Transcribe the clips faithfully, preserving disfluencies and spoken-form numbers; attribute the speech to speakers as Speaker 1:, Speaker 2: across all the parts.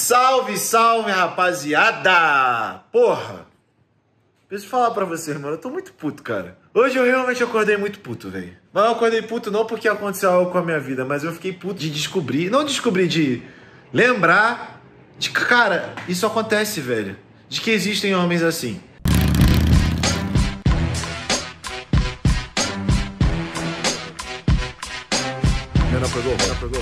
Speaker 1: Salve, salve, rapaziada! Porra! Deixa eu falar pra vocês, mano, eu tô muito puto, cara. Hoje eu realmente acordei muito puto, velho. Mas eu acordei puto não porque aconteceu algo com a minha vida, mas eu fiquei puto de descobrir, não descobrir, de lembrar de que, cara, isso acontece, velho. De que existem homens assim. Não pegou, não pegou.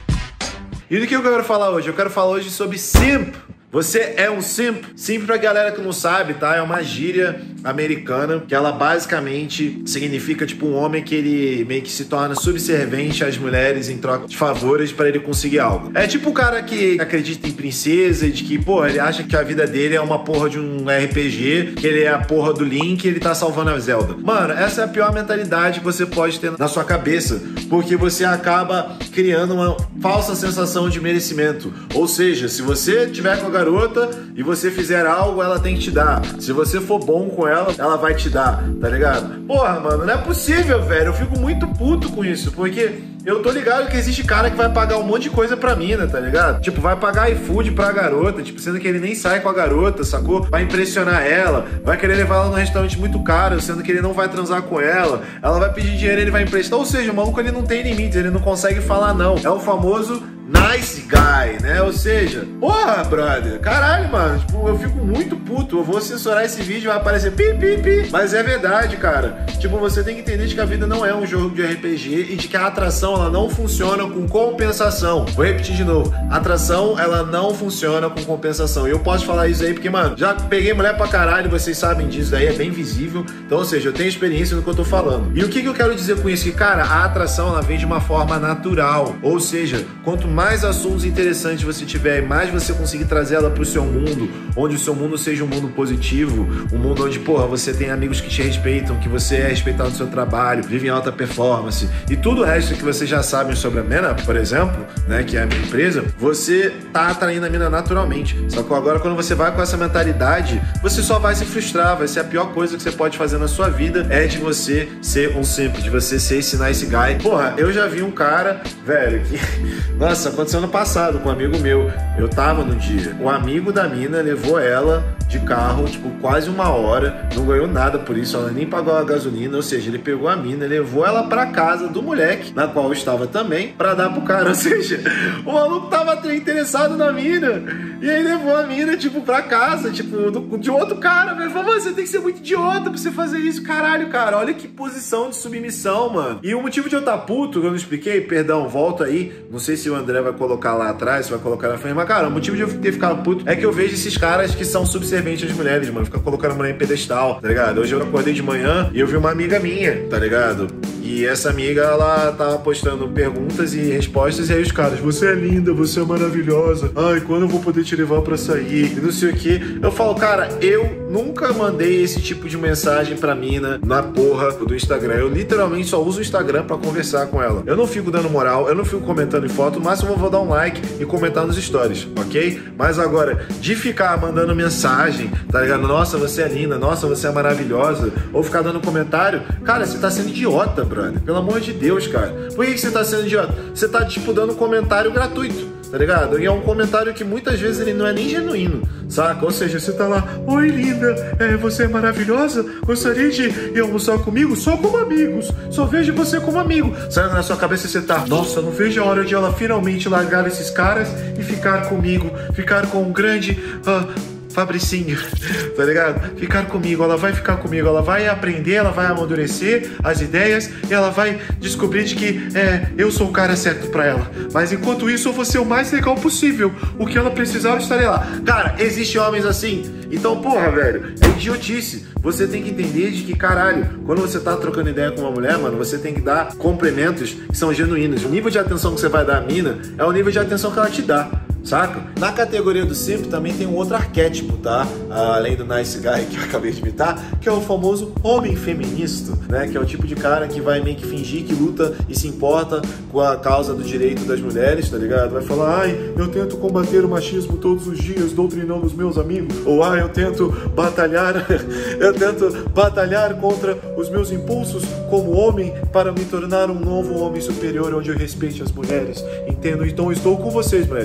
Speaker 1: E do que eu quero falar hoje? Eu quero falar hoje sobre simp. Você é um simp? Simp, pra galera que não sabe, tá? É uma gíria americana que ela basicamente significa tipo um homem que ele meio que se torna subserviente às mulheres em troca de favores pra ele conseguir algo. É tipo o cara que acredita em princesa e de que, pô, ele acha que a vida dele é uma porra de um R P G, que ele é a porra do Link e ele tá salvando a Zelda. Mano, essa é a pior mentalidade que você pode ter na sua cabeça, porque você acaba criando uma falsa sensação de merecimento. Ou seja, se você tiver com a garota e você fizer algo, ela tem que te dar. Se você for bom com ela, ela vai te dar, tá ligado? Porra, mano, não é possível, velho. Eu fico muito puto com isso, porque eu tô ligado que existe cara que vai pagar um monte de coisa pra mina, tá ligado? Tipo, vai pagar iFood pra garota, tipo, sendo que ele nem sai com a garota, sacou? Vai impressionar ela, vai querer levar ela num restaurante muito caro, sendo que ele não vai transar com ela. Ela vai pedir dinheiro e ele vai emprestar. Ou seja, o maluco, ele não tem limites, ele não consegue falar não. É o famoso nice guy, né? Ou seja, porra, brother, caralho, mano, tipo, eu fico muito puto. Eu vou censurar esse vídeo, vai aparecer pi, pi, pi. Mas é verdade, cara. Tipo, você tem que entender de que a vida não é um jogo de R P G e de que a atração, ela não funciona com compensação. Vou repetir de novo. Atração, ela não funciona com compensação. E eu posso falar isso aí porque, mano, já peguei mulher pra caralho, vocês sabem disso, daí é bem visível. Então, ou seja, eu tenho experiência no que eu tô falando. E o que que eu quero dizer com isso? Que, cara, a atração, ela vem de uma forma natural. Ou seja, quanto mais assuntos interessantes você tiver e mais você conseguir trazer ela pro seu mundo, onde o seu mundo seja um mundo positivo, um mundo onde, porra, você tem amigos que te respeitam, que você é respeitado no seu trabalho, vive em alta performance e tudo o resto que vocês já sabem sobre a Man Up, por exemplo, né, que é a minha empresa, você tá atraindo a mina naturalmente. Só que agora, quando você vai com essa mentalidade, você só vai se frustrar, vai ser a pior coisa que você pode fazer na sua vida é de você ser um simp, de você ser esse nice guy. Porra, eu já vi um cara, velho, que... Nossa, aconteceu ano passado com um amigo meu. Eu tava no dia. O amigo da mina levou ela de carro, tipo, quase uma hora. Não ganhou nada por isso, ela nem pagou a gasolina. Ou seja, ele pegou a mina, levou ela pra casa do moleque, na qual eu estava também, pra dar pro cara. Ou seja, o maluco tava interessado na mina. E aí levou a mina, tipo, pra casa, tipo, do, de outro cara, velho. Falou, você tem que ser muito idiota pra você fazer isso. Caralho, cara, olha que posição de submissão, mano. E o motivo de eu estar puto, que eu não expliquei, perdão, volta aí. Não sei se o André vai colocar lá atrás, se vai colocar na frente, mas, cara, o motivo de eu ter ficado puto é que eu vejo esses caras que são subservientes às mulheres, mano. Fica colocando a mulher em pedestal, tá ligado? Hoje eu acordei de manhã e eu vi uma amiga minha, tá ligado? E essa amiga, ela tava postando perguntas e respostas, e aí os caras, você é linda, você é maravilhosa, ai, quando eu vou poder te levar pra sair, e não sei o que. Eu falo, cara, eu nunca mandei esse tipo de mensagem pra mina na porra do Instagram. Eu literalmente só uso o Instagram pra conversar com ela. Eu não fico dando moral, eu não fico comentando em foto, no máximo eu vou dar um like e comentar nos stories, ok? Mas agora, de ficar mandando mensagem, tá ligado? Nossa, você é linda, nossa, você é maravilhosa, ou ficar dando comentário, cara, você tá sendo idiota, brother. Pelo amor de Deus, cara. Por que que você tá sendo idiota? Você tá, tipo, dando comentário gratuito, tá ligado? E é um comentário que muitas vezes ele não é nem genuíno, saca? Ou seja, você tá lá, oi, linda, é, você é maravilhosa, gostaria de ir almoçar comigo? Só como amigos, só vejo você como amigo. Sabe, na sua cabeça você tá, nossa, não vejo a hora de ela finalmente largar esses caras e ficar comigo, ficar com um grande... Uh, Fabricinho, tá ligado? Ficar comigo, ela vai ficar comigo, ela vai aprender, ela vai amadurecer as ideias e ela vai descobrir de que é, eu sou o cara certo pra ela. Mas enquanto isso, eu vou ser o mais legal possível. O que ela precisar, eu estarei lá. Cara, existem homens assim. Então, porra, velho, é idiotice. Você tem que entender de que, caralho, quando você tá trocando ideia com uma mulher, mano, você tem que dar complementos que são genuínos. O nível de atenção que você vai dar à mina é o nível de atenção que ela te dá, saca? Na categoria do simp também tem um outro arquétipo, tá? Além do nice guy que eu acabei de imitar, que é o famoso homem feminista, né? Que é o tipo de cara que vai meio que fingir que luta e se importa com a causa do direito das mulheres, tá ligado? Vai falar, ai, eu tento combater o machismo todos os dias, doutrinando os meus amigos. Ou, ai, eu tento batalhar, eu tento batalhar contra os meus impulsos como homem para me tornar um novo homem superior onde eu respeite as mulheres. Entendo? Então estou com vocês, mulheres. Existe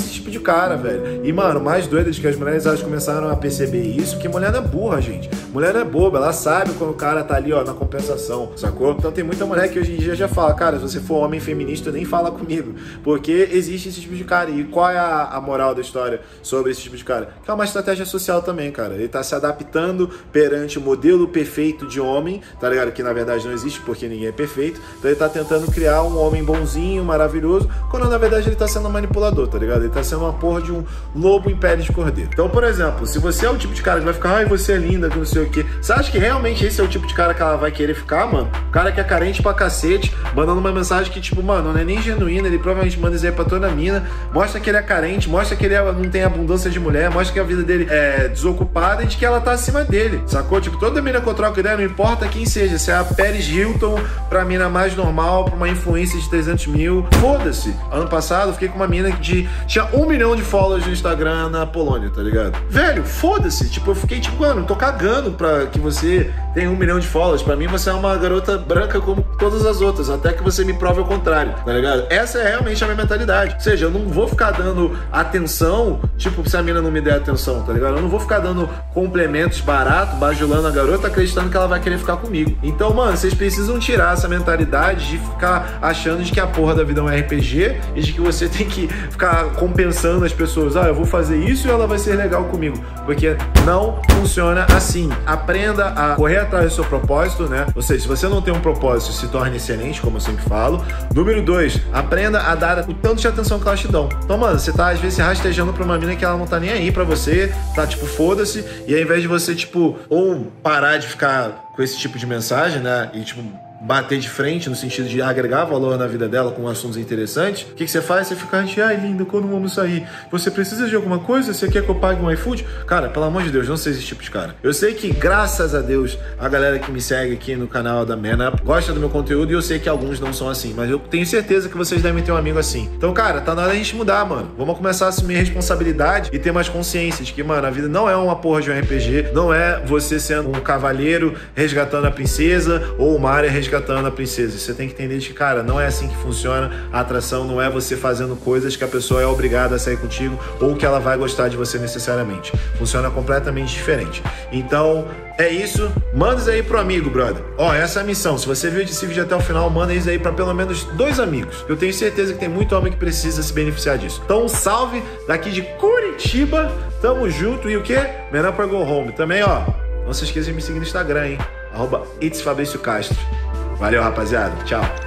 Speaker 1: esse tipo de cara, velho. E, mano, o mais doido é que as mulheres, elas começaram a perceber isso, que mulher não é burra, gente. Mulher não é boba, ela sabe quando o cara tá ali, ó, na compensação, sacou? Então tem muita mulher que hoje em dia já fala, cara, se você for homem feminista, nem fala comigo, porque existe esse tipo de cara. E qual é a, a moral da história sobre esse tipo de cara? Que é uma estratégia social também, cara. Ele tá se adaptando perante o modelo perfeito de homem, tá ligado? Que na verdade não existe, porque ninguém é perfeito. Então ele tá tentando criar um homem bonzinho, maravilhoso, quando na verdade ele tá sendo um manipulador, tá ligado? Ele tá sendo uma porra de um lobo em pele de cordeiro. Então, por exemplo, se você é o tipo de cara que vai ficar, ai, você é linda, que não sei o quê, você acha que realmente esse é o tipo de cara que ela vai querer ficar, mano? O cara que é carente pra cacete, mandando uma mensagem que, tipo, mano, não é nem genuína, ele provavelmente manda isso aí pra toda mina, mostra que ele é carente, mostra que ele é, não tem abundância de mulher, mostra que a vida dele é desocupada e de que ela tá acima dele, sacou? Tipo, toda mina que eu troco ideia, não importa quem seja, se é a Paris Hilton pra mina mais normal, pra uma influência de trezentos mil, foda-se. Ano passado eu fiquei com uma mina que tinha um milhão de followers no Instagram na Polônia, tá ligado? Velho, foda-se. Tipo, eu fiquei tipo, mano, tô cagando pra que você tenha um milhão de followers. Pra mim, você é uma garota branca como todas as outras, até que você me prove o contrário, tá ligado? Essa é realmente a minha mentalidade. Ou seja, eu não vou ficar dando atenção, tipo, se a mina não me der atenção, tá ligado? Eu não vou ficar dando complementos baratos, bajulando a garota, acreditando que ela vai querer ficar comigo. Então, mano, vocês precisam tirar essa mentalidade de ficar achando de que a porra da vida é um R P G e de que você tem que ficar compensando as pessoas. Ah, eu vou fazer isso e ela vai ser legal comigo. Porque não funciona assim. Aprenda a correr atrás do seu propósito, né? Ou seja, se você não tem um propósito, se torne excelente, como eu sempre falo. Número dois, aprenda a dar o tanto de atenção que elas te dão. Então, mano, você tá às vezes se rastejando pra uma mina que ela não tá nem aí pra você, tá tipo, foda-se, e ao invés de você, tipo, ou parar de ficar com esse tipo de mensagem, né? E, tipo, bater de frente no sentido de agregar valor na vida dela com assuntos interessantes, o que, que você faz? Você fica, ai, linda, quando vamos sair? Você precisa de alguma coisa? Você quer que eu pague um iFood? Cara, pelo amor de Deus, não seja esse tipo de cara. Eu sei que, graças a Deus, a galera que me segue aqui no canal da Man Up gosta do meu conteúdo e eu sei que alguns não são assim, mas eu tenho certeza que vocês devem ter um amigo assim. Então, cara, tá na hora da gente mudar, mano. Vamos começar a assumir responsabilidade e ter mais consciência de que, mano, a vida não é uma porra de um R P G, não é você sendo um cavaleiro resgatando a princesa ou uma área resgatando a princesa. Você tem que entender que, cara, não é assim que funciona a atração, não é você fazendo coisas que a pessoa é obrigada a sair contigo ou que ela vai gostar de você necessariamente. Funciona completamente diferente. Então, é isso. Manda isso aí pro amigo, brother. Ó, essa é a missão. Se você viu esse vídeo até o final, manda isso aí pra pelo menos dois amigos. Eu tenho certeza que tem muito homem que precisa se beneficiar disso. Então, um salve daqui de Curitiba. Tamo junto. E o quê? Man Up or Go Home. Também, ó, não se esqueça de me seguir no Instagram, hein? Arroba It's Fabrício Castro. Valeu, rapaziada. Tchau.